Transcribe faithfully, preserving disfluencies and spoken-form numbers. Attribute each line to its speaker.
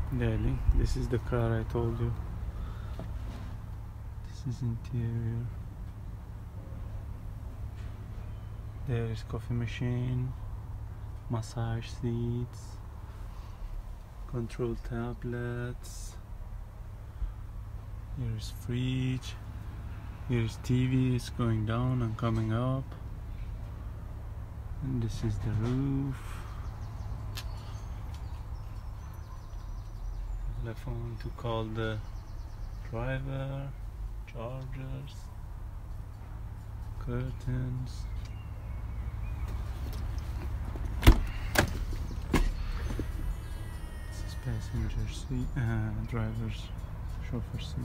Speaker 1: Darling, this is the car I told you. This is interior. There is coffee machine, massage seats, control tablets. Here is fridge. Here is T V, it's going down and coming up. And this is the roof. Telephone to call the driver. Chargers. Curtains. This is passenger seat, uh, driver's chauffeur seat.